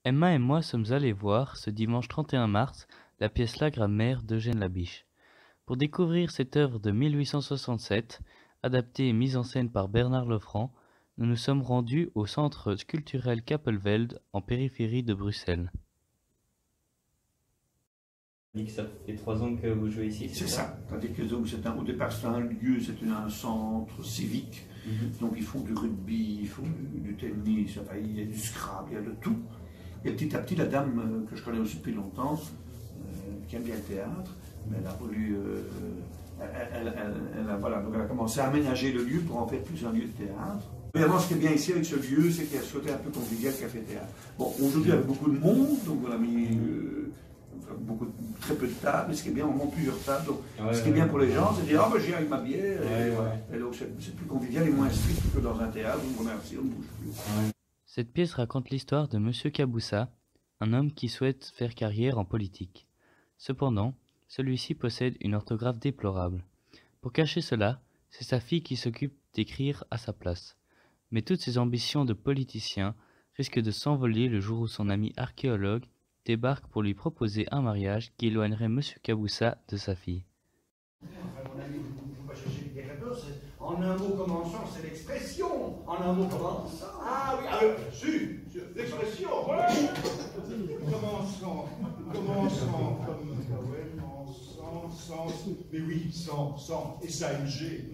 Emma et moi sommes allés voir, ce dimanche 31 mars, la pièce La Grammaire d'Eugène Labiche. Pour découvrir cette œuvre de 1867, adaptée et mise en scène par Bernard Lefranc, nous nous sommes rendus au centre culturel Kapelveld, en périphérie de Bruxelles. Ça fait 3 ans que vous jouez ici, c'est ça. Tandis que au départ c'est un lieu, c'est un centre civique. Donc ils font du rugby, ils font du tennis, enfin, il y a du scrabble, il y a de tout. Et petit à petit, la dame que je connais aussi depuis longtemps, qui aime bien le théâtre, elle a voulu, voilà, donc elle a commencé à aménager le lieu pour en faire plus un lieu de théâtre. Évidemment, ce qui est bien ici avec ce lieu, c'est qu'il y a ce côté un peu convivial café-théâtre. Bon, aujourd'hui, avec beaucoup de monde, donc on a mis très peu de tables, et ce qui est bien, on monte plusieurs tables. Donc, ce qui est bien pour les gens, c'est de dire, ah ben j'ai avec ma bière, et donc c'est plus convivial et moins strict que dans un théâtre où on remercie, on ne bouge plus. Cette pièce raconte l'histoire de Monsieur Caboussa, un homme qui souhaite faire carrière en politique. Cependant, celui-ci possède une orthographe déplorable. Pour cacher cela, c'est sa fille qui s'occupe d'écrire à sa place. Mais toutes ses ambitions de politicien risquent de s'envoler le jour où son ami archéologue débarque pour lui proposer un mariage qui éloignerait Monsieur Caboussa de sa fille. Enfin, mon ami, vous ne pouvez pas chercher des réponses. En un mot commençant, c'est l'expression. En un mot commençant. Ah oui, si, l'expression, voilà. Commençons, comme, sans, mais oui, sans, et ça, une G.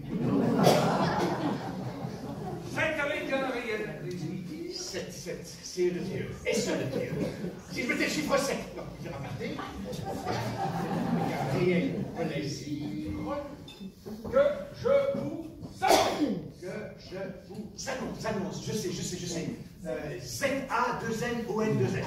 C'est avec un réel définitif. 7, c'est le Dieu. Et ce le Dieu. Si je mettais le chiffre 7, non, vous avez regardé. Avec un réel plaisir. Que je vous annonce. Je sais. Z-A-2-N-O-N-2-S.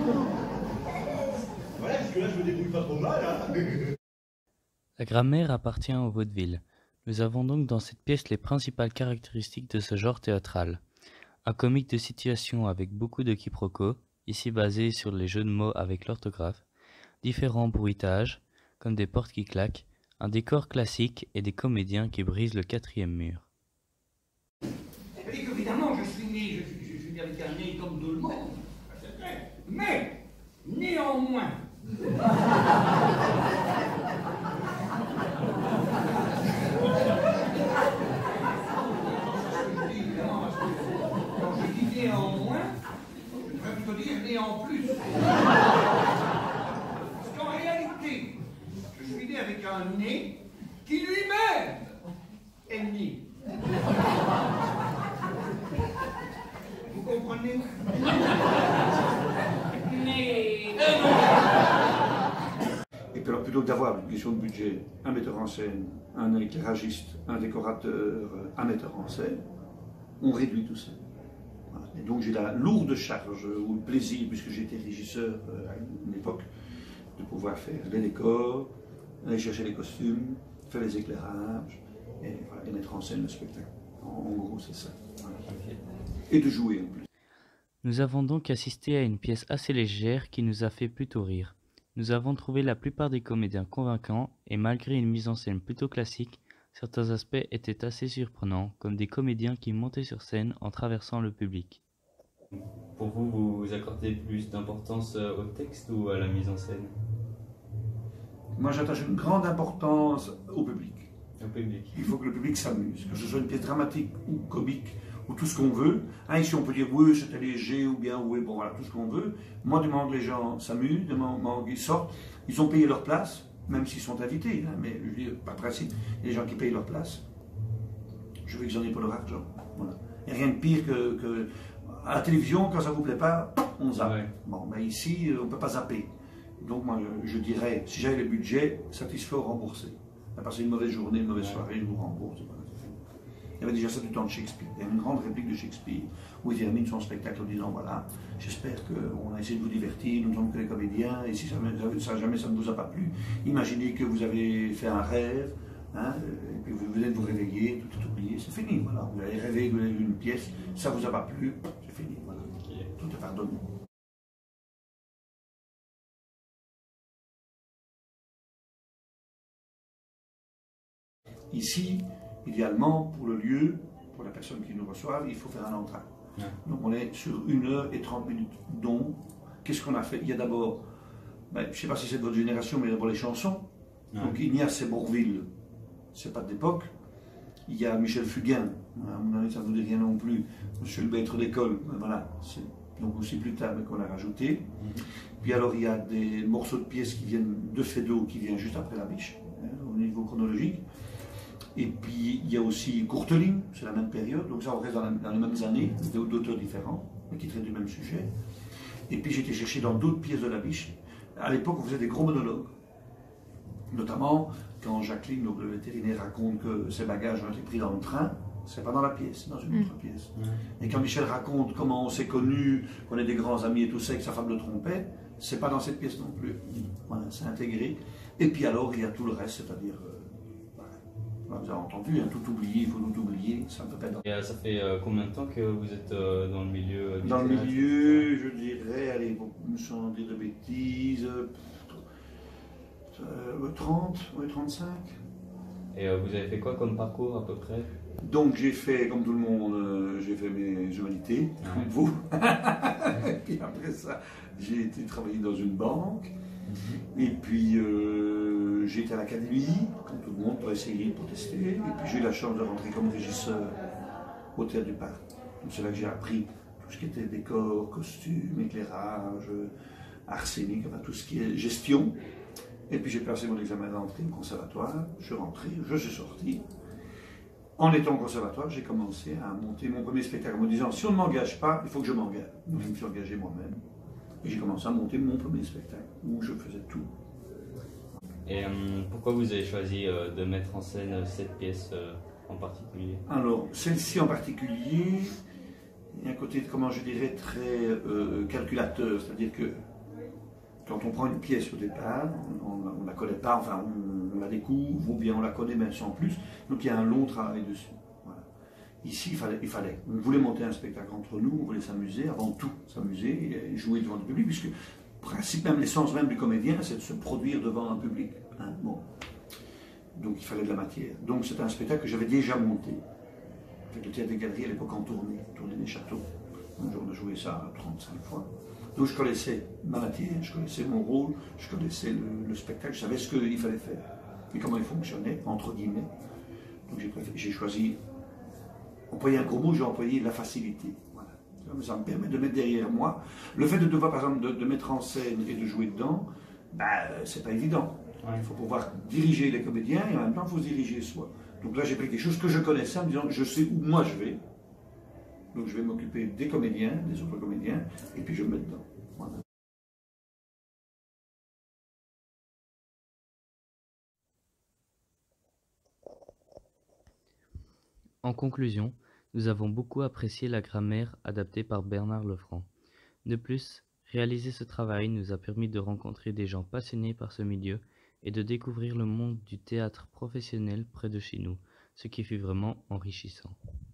Voilà, jusque-là, je me débrouille pas trop mal, hein. La grammaire appartient au vaudeville. Nous avons donc dans cette pièce les principales caractéristiques de ce genre théâtral. Un comique de situation avec beaucoup de quiproquos, ici basé sur les jeux de mots avec l'orthographe, différents bruitages, comme des portes qui claquent, un décor classique et des comédiens qui brisent le 4e mur. C'est-à-dire qu'évidemment, je suis né avec un nez comme tout le monde, c'est vrai, mais, néanmoins, quand je dis néanmoins, je devrais plutôt dire né en plus. Parce qu'en réalité, je suis né avec un nez qui lui-même est né. Vous comprenez? Mais... Et puis alors, plutôt que d'avoir une question de budget, un metteur en scène, un éclairagiste, un décorateur, un metteur en scène, on réduit tout ça. Voilà. Et donc j'ai la lourde charge, ou le plaisir, puisque j'étais régisseur à une époque, de pouvoir faire les décors, aller chercher les costumes, faire les éclairages, et, voilà, et mettre en scène le spectacle. En gros, c'est ça. Voilà. Et de jouer en plus. Nous avons donc assisté à une pièce assez légère qui nous a fait plutôt rire. Nous avons trouvé la plupart des comédiens convaincants et malgré une mise en scène plutôt classique, certains aspects étaient assez surprenants, comme des comédiens qui montaient sur scène en traversant le public. Pour vous, vous accordez plus d'importance au texte ou à la mise en scène? Moi, j'attache une grande importance au public. Au public. Il faut que le public s'amuse, que ce soit une pièce dramatique ou comique, ou tout ce qu'on veut. Hein, ici, on peut dire, oui, c'était léger, ou bien, oui, bon, voilà, tout ce qu'on veut. Moi, du moment que les gens s'amusent, du moment qu'ils sortent, ils ont payé leur place, même s'ils sont invités, hein, mais je veux dire, par principe, les gens qui payent leur place, je veux qu'ils en aient pour leur argent. Voilà. Il n'y a rien de pire que à la télévision, quand ça ne vous plaît pas, on zappe. Ouais. Bon, mais ici, on ne peut pas zapper. Donc, moi, je dirais, si j'avais le budget, satisfait ou remboursé. On a passé une mauvaise journée, une mauvaise soirée, je vous rembourse. Il y avait déjà ça du temps de Shakespeare. Il y a une grande réplique de Shakespeare où il termine son spectacle en disant voilà, j'espère qu'on a essayé de vous divertir, nous ne sommes que les comédiens, et si jamais ça ne vous a pas plu, imaginez que vous avez fait un rêve, hein, et puis vous venez de vous réveiller, tout est oublié, c'est fini. Voilà. Vous avez rêvé, vous avez vu une pièce, ça ne vous a pas plu, c'est fini. Voilà. Tout est pardonné. Ici, idéalement, pour le lieu, pour la personne qui nous reçoit, il faut faire un entracte. Ouais. Donc on est sur 1h30, dont qu'est-ce qu'on a fait? Il y a d'abord, je ne sais pas si c'est de votre génération, mais d'abord les chansons. Donc Ignace Bourville, c'est pas d'époque. Il y a Michel Fugain, à mon avis ça ne vous dit rien non plus, Monsieur le maître d'école, voilà, c'est donc aussi plus tard mais qu'on a rajouté. Puis alors il y a des morceaux de pièces qui viennent de Feydeau, qui vient juste après la biche, au niveau chronologique. Et puis il y a aussi Courteline, c'est la même période, donc ça on reste dans les mêmes années, d'auteurs différents, mais qui traitent du même sujet. Et puis j'ai été chercher dans d'autres pièces de la biche. À l'époque on faisait des gros monologues, notamment quand Jacqueline, donc le vétérinaire, raconte que ses bagages ont été pris dans le train. C'est pas dans la pièce, c'est dans une autre pièce. Et quand Michel raconte comment on s'est connus, qu'on est des grands amis et tout ça, et que sa femme le trompait, c'est pas dans cette pièce non plus. Voilà, c'est intégré. Et puis alors, il y a tout le reste, c'est-à-dire, vous avez entendu, hein, tout oublier, il faut tout oublier, ça ne peut pas être... Et ça fait combien de temps que vous êtes dans le milieu Dans le milieu, je dirais, allez, sans dire de bêtises, 30, 35. Et vous avez fait quoi comme parcours à peu près? Donc j'ai fait, comme tout le monde, j'ai fait mes humanités, comme vous. Et puis après ça, j'ai été travailler dans une banque. Et puis j'ai été à l'académie, comme tout le monde, pour essayer, pour tester. Et puis j'ai eu la chance de rentrer comme régisseur au Théâtre du Parc. Donc c'est là que j'ai appris tout ce qui était décor, costume, éclairage, arsenic, enfin tout ce qui est gestion. Et puis j'ai passé mon examen d'entrée au conservatoire, je suis rentré, je suis sorti. En étant au conservatoire, j'ai commencé à monter mon premier spectacle en me disant si on ne m'engage pas, il faut que je m'engage. Donc je me suis engagé moi-même. Et j'ai commencé à monter mon premier spectacle où je faisais tout. Et pourquoi vous avez choisi de mettre en scène cette pièce en particulier? Alors, celle-ci en particulier, il y a un côté, comment je dirais, très calculateur. C'est-à-dire que quand on prend une pièce au départ, on ne la connaît pas, enfin on la découvre, ou bien on la connaît même sans plus. Donc il y a un long travail dessus. Voilà. Ici, on voulait monter un spectacle entre nous, on voulait s'amuser, avant tout s'amuser et jouer devant le public, puisque le principe même, l'essence même du comédien, c'est de se produire devant un public. Hein, bon. Donc il fallait de la matière. Donc c'est un spectacle que j'avais déjà monté. Avec le Théâtre des Galeries à l'époque en tournée des châteaux. Un jour on a joué ça 35 fois. Donc je connaissais ma matière, je connaissais mon rôle, je connaissais le spectacle, je savais ce qu'il fallait faire et comment il fonctionnait, entre guillemets. Donc j'ai choisi, employer un gros mot, j'ai employé la facilité. Voilà. Ça me permet de mettre derrière moi. Le fait de devoir, par exemple, de mettre en scène et de jouer dedans, c'est pas évident. Il faut pouvoir diriger les comédiens et en même temps il faut se diriger soi. Donc là j'ai pris quelque chose que je connaissais en me disant je sais où moi je vais. Donc je vais m'occuper des comédiens, des autres comédiens, et puis je me mets dedans. Voilà. En conclusion, nous avons beaucoup apprécié la grammaire adaptée par Bernard Lefranc. De plus, réaliser ce travail nous a permis de rencontrer des gens passionnés par ce milieu et de découvrir le monde du théâtre professionnel près de chez nous, ce qui fut vraiment enrichissant.